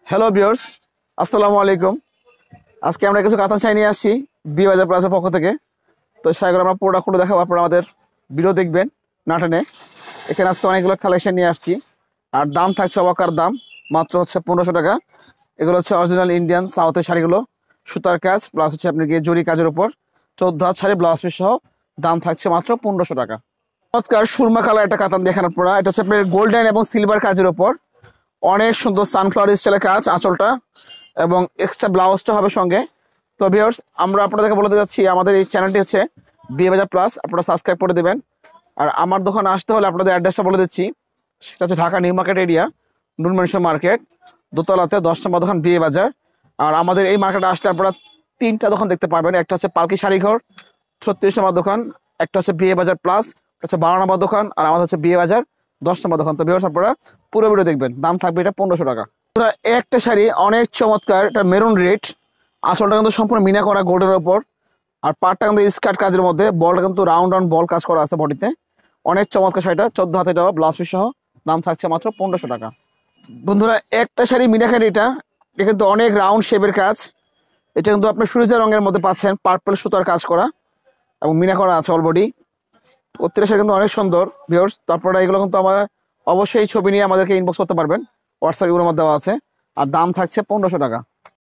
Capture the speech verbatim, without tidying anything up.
Hello viewers, আসসালামু আলাইকুম। আজকে আমরা কিছু কাতান শাড়ি নিয়ে আসছি বিয়ে বাজার প্লাজার পক্ষ থেকে। তো শাড়িগুলো আমরা পুরোটা খুলে দেখাবো, আপনারা আমাদের ভিডিও দেখবেন না টেনে। এখানে আজকে অনেকগুলো কালেকশন নিয়ে আসছি, আর দাম থাকছে অবাকার দাম, মাত্র হচ্ছে পনেরোশো টাকা। এগুলো হচ্ছে অরিজিনাল ইন্ডিয়ান সাউথের শাড়িগুলো, সুতার কাজ প্লাস হচ্ছে আপনি গিয়ে জরি কাজের উপর চোদ্দ হাত শাড়ি ব্লাউজ পিস সহ দাম থাকছে মাত্র পনেরোশো টাকা। চমৎকার সুরমা কালার একটা কাতান দেখেন আপনারা, এটা হচ্ছে আপনার গোল্ডেন এবং সিলভার কাজের উপর অনেক সুন্দর সানফ্লাওয়ার স্টাইলের কাজ আঁচলটা, এবং এক্সট্রা ব্লাউজটা হবে সঙ্গে। তো ভিউয়ার্স, আমরা আপনাদেরকে বলতে যাচ্ছি আমাদের এই চ্যানেলটি হচ্ছে বিয়ে বাজার প্লাস, আপনারা সাবস্ক্রাইব করে দেবেন। আর আমার দোকানে আসতে হলে আপনাদের অ্যাড্রেসটা বলে দিচ্ছি, সেটা হচ্ছে ঢাকা নিউ মার্কেট এরিয়া, নুন মেনশন মার্কেট, দোতলাতে দশ নম্বর দোকান বিয়ে বাজার। আর আমাদের এই মার্কেটে আসলে আপনারা তিনটা দোকান দেখতে পাবেন, একটা হচ্ছে পালকি শাড়িঘর ছত্রিশ নম্বর দোকান, একটা হচ্ছে বিয়ে বাজার প্লাস হচ্ছে বারো নম্বর দোকান, আর আমাদের হচ্ছে বিয়ে বাজার দশ নম্বর দোকান। তো ভিউয়ার্স, আপনারা পুরো ভিডিও দেখবেন, দাম থাকবে এটা পনেরোশো টাকা। একটা শাড়ি অনেক চমৎকার, এটা মেরুন রেড, আঁচলটা কিন্তু সম্পূর্ণ মিনা করা গোল্ডের ওপর, আর পাটটা কিন্তু স্কার্ট কাজের মধ্যে, বলটা কিন্তু রাউন্ড রাউন্ড বল কাজ করা আছে বডিতে। অনেক চমৎকার শাড়িটা, চোদ্দ হাতে দেওয়া ব্লাউজ পিস সহ দাম থাকছে মাত্র পনেরোশো টাকা। বন্ধুরা, একটা শাড়ি মিনাকারি, এটা এটা কিন্তু অনেক রাউন্ড শেপের কাজ। এটা কিন্তু আপনি ফিরোজা রঙের মধ্যে পাচ্ছেন, পার্পল সুতার কাজ করা এবং মিনা করা আছে অলবডি। প্রত্যেকটা শাড়ি কিন্তু অনেক সুন্দর ভিউয়ার্স। তারপরে এগুলো কিন্তু আমার অবশ্যই ছবি নিয়ে আমাদেরকে ইনবক্স করতে পারবেন, হোয়াটসঅ্যাপ এগুলোর মধ্যে দেওয়া আছে, আর দাম থাকছে পনেরোশো টাকা।